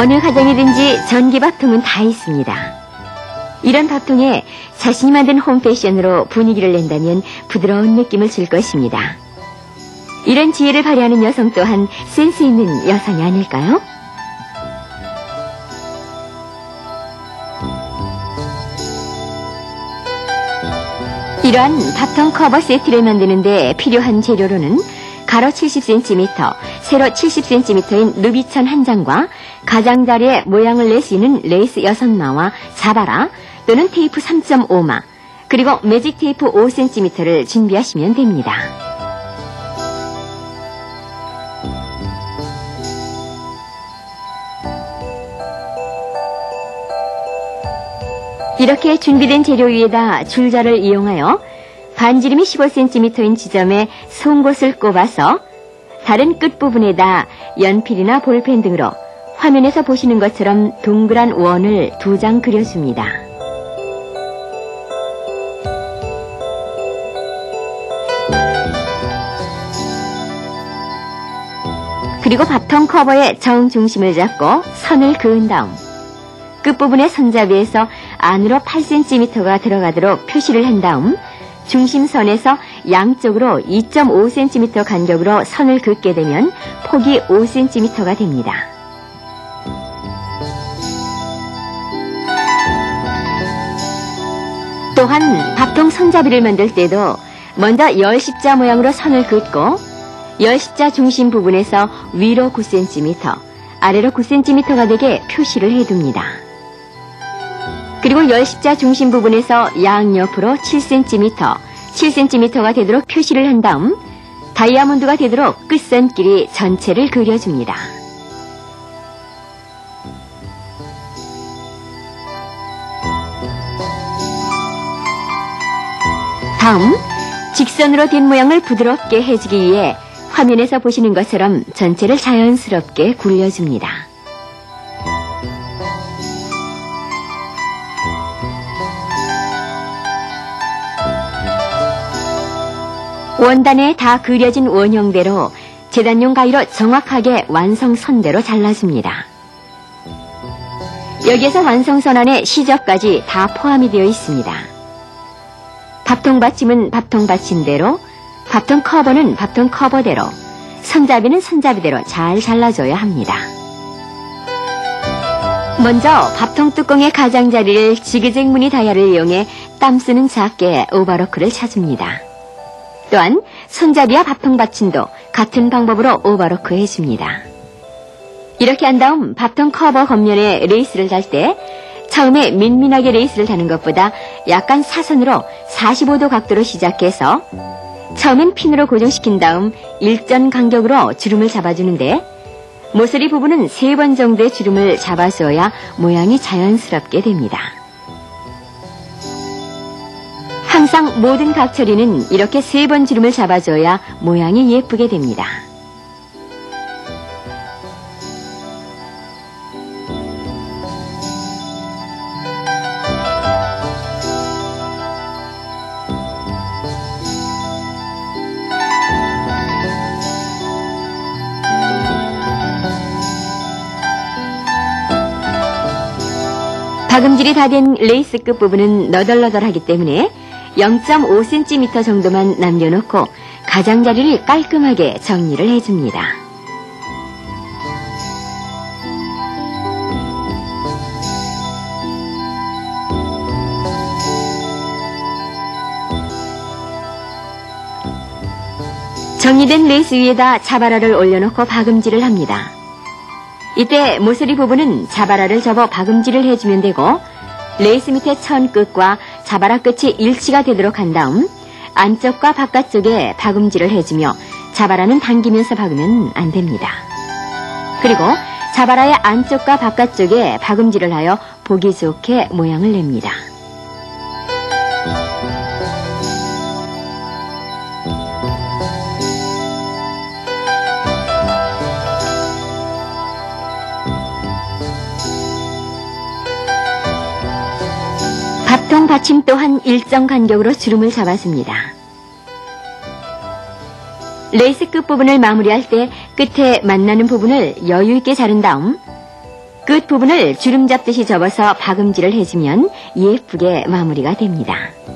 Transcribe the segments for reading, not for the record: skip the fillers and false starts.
어느 가정이든지 전기밥통은 다 있습니다. 이런 밥통에 자신이 만든 홈패션으로 분위기를 낸다면 부드러운 느낌을 줄 것입니다. 이런 지혜를 발휘하는 여성 또한 센스 있는 여성이 아닐까요? 이러한 밥통 커버 세트를 만드는데 필요한 재료로는 가로 70cm, 세로 70cm인 루비천 한 장과 가장자리에 모양을 낼 수 있는 레이스 6마와 자바라 또는 테이프 3.5마, 그리고 매직 테이프 5cm를 준비하시면 됩니다. 이렇게 준비된 재료 위에다 줄자를 이용하여 반지름이 15cm인 지점에 송곳을 꼽아서 다른 끝부분에다 연필이나 볼펜 등으로 화면에서 보시는 것처럼 동그란 원을 2장 그려줍니다. 그리고 밥통 커버의 정중심을 잡고 선을 그은 다음 끝부분의 손잡이에서 안으로 8cm가 들어가도록 표시를 한 다음 중심선에서 양쪽으로 2.5cm 간격으로 선을 긋게 되면 폭이 5cm가 됩니다. 또한 밥통 손잡이를 만들 때도 먼저 열십자 모양으로 선을 긋고 열십자 중심 부분에서 위로 9cm, 아래로 9cm가 되게 표시를 해둡니다. 그리고 열십자 중심 부분에서 양옆으로 7cm가 되도록 표시를 한 다음 다이아몬드가 되도록 끝선끼리 전체를 그려줍니다. 다음, 직선으로 된 모양을 부드럽게 해주기 위해 화면에서 보시는 것처럼 전체를 자연스럽게 굴려줍니다. 원단에 다 그려진 원형대로 재단용 가위로 정확하게 완성선대로 잘라줍니다. 여기에서 완성선 안에 시접까지 다 포함이 되어 있습니다. 밥통 받침은 밥통 받침대로, 밥통 커버는 밥통 커버대로, 손잡이는 손잡이대로 잘 잘라줘야 합니다. 먼저 밥통 뚜껑의 가장자리를 지그재그 무늬 다이아를 이용해 땀 쓰는 작게 오버로크를 쳐줍니다. 또한 손잡이와 밥통 받침도 같은 방법으로 오버로크 해줍니다. 이렇게 한 다음 밥통 커버 겉면에 레이스를 달 때 처음에 민민하게 레이스를 다는 것보다 약간 사선으로 45도 각도로 시작해서 처음엔 핀으로 고정시킨 다음 일전 간격으로 주름을 잡아주는데 모서리 부분은 3번 정도의 주름을 잡아주어야 모양이 자연스럽게 됩니다. 항상 모든 각처리는 이렇게 3번 주름을 잡아줘야 모양이 예쁘게 됩니다. 박음질이 다 된 레이스 끝부분은 너덜너덜하기 때문에 0.5cm 정도만 남겨놓고 가장자리를 깔끔하게 정리를 해줍니다. 정리된 레이스 위에다 자바라를 올려놓고 박음질을 합니다. 이때 모서리 부분은 자바라를 접어 박음질을 해주면 되고 레이스 밑에 천 끝과 자바라 끝이 일치가 되도록 한 다음 안쪽과 바깥쪽에 박음질을 해주며 자바라는 당기면서 박으면 안 됩니다. 그리고 자바라의 안쪽과 바깥쪽에 박음질을 하여 보기 좋게 모양을 냅니다. 밥통 받침 또한 일정 간격으로 주름을 잡았습니다. 레이스 끝부분을 마무리할 때 끝에 만나는 부분을 여유있게 자른 다음 끝부분을 주름 잡듯이 접어서 박음질을 해주면 예쁘게 마무리가 됩니다.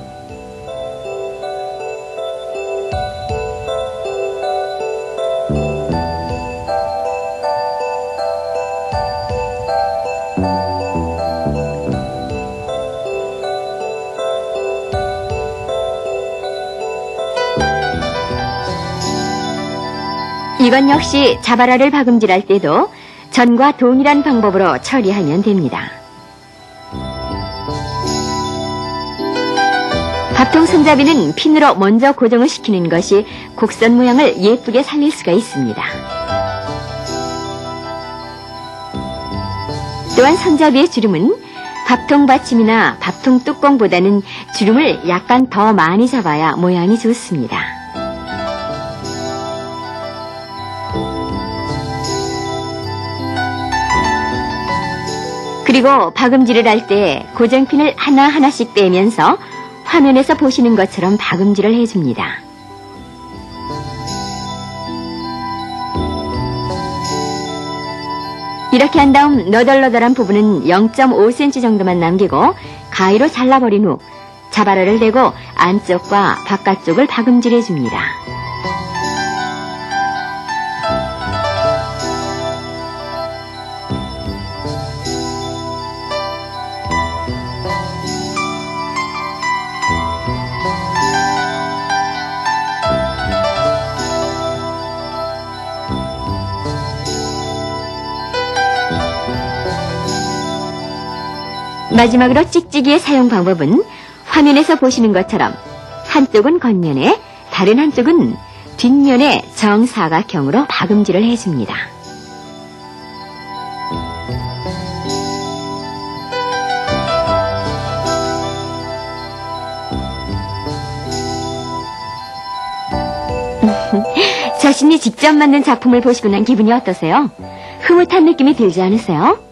이건 역시 자바라를 박음질할 때도 전과 동일한 방법으로 처리하면 됩니다. 밥통 손잡이는 핀으로 먼저 고정을 시키는 것이 곡선 모양을 예쁘게 살릴 수가 있습니다. 또한 손잡이의 주름은 밥통 받침이나 밥통 뚜껑보다는 주름을 약간 더 많이 잡아야 모양이 좋습니다. 그리고 박음질을 할 때 고정핀을 하나하나씩 떼면서 화면에서 보시는 것처럼 박음질을 해줍니다. 이렇게 한 다음 너덜너덜한 부분은 0.5cm 정도만 남기고 가위로 잘라버린 후 자바라를 대고 안쪽과 바깥쪽을 박음질해줍니다. 마지막으로 찍찍이의 사용 방법은 화면에서 보시는 것처럼 한쪽은 겉면에 다른 한쪽은 뒷면에 정사각형으로 박음질을 해줍니다. 자신이 직접 만든 작품을 보시고 난 기분이 어떠세요? 흐뭇한 느낌이 들지 않으세요?